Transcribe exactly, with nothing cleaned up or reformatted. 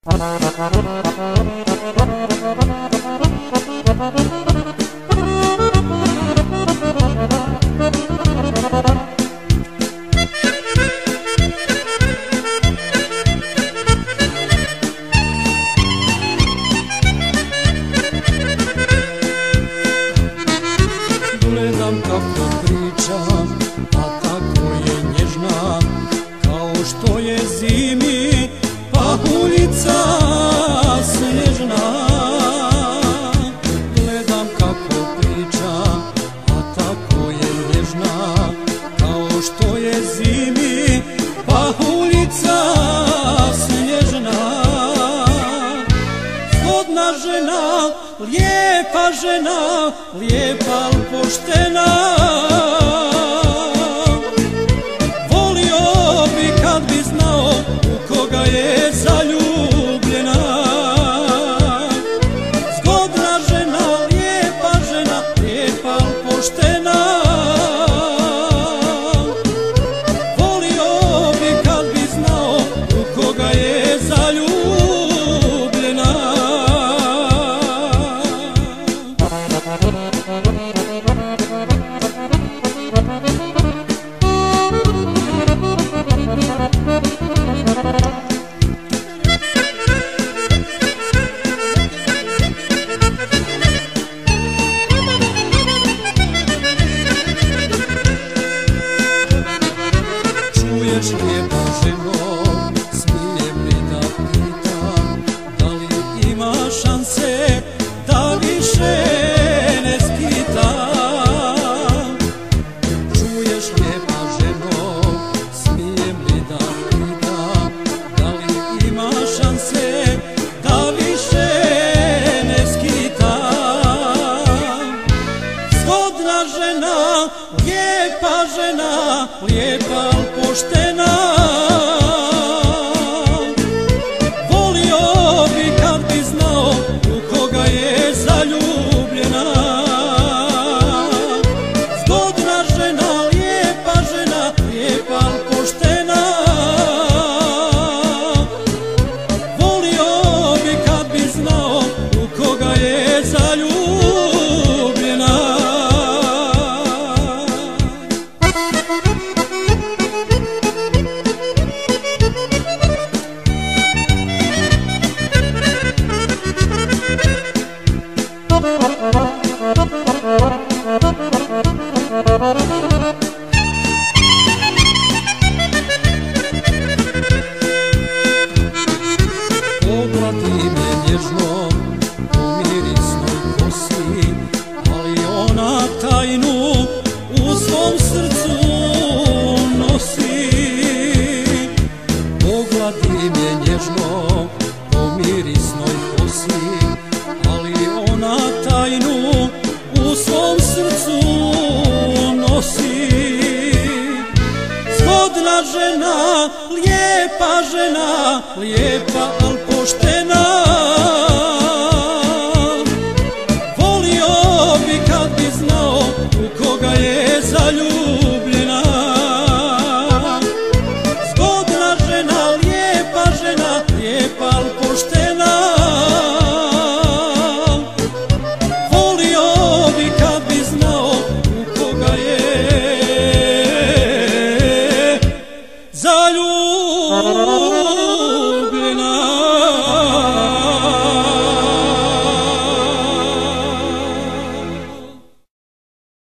Gledam kako priča, a tako je nježna, kao što je zimi pahuljica snježna. Gledam kako priča, a tako je nježna, kao što je zimi pahuljica snježna. Zgodna žena, lijepa žena, lijepa al poštena. Volio bi kad bi znao u koga je zaljubljena. Zgodna žena, lijepa žena, lijepa al poštena. Volio bi kad bi znao u koga je zaljubljena. Čuješ lijepa ženo, smijem li da pitam, da li ima šanse da više ne skitam? Čuješ lijepa ženo, smijem li da pitam, da li ima šanse da više ne skitam? Zgodna žena, lijepa žena, lijepa al poštena. Volio bi kad bi znao u koga je zaljubljena. Zgodna žena, lijepa žena, lijepa al poštena. Volio bi kad bi znao u koga je zaljubljena. Obrati me nježno u mirisnoj kosi, ali ona tajnu u svom srcu nosi. Obrati me nježno u mirisnoj kosi, ali ona tajnu u svom srcu nosi. Zgodna žena, lijepa žena, lijepa al poštena. Volio bi kad bi znao u koga je zaljubljena. Zgodna žena, lijepa žena, lijepa al poštena.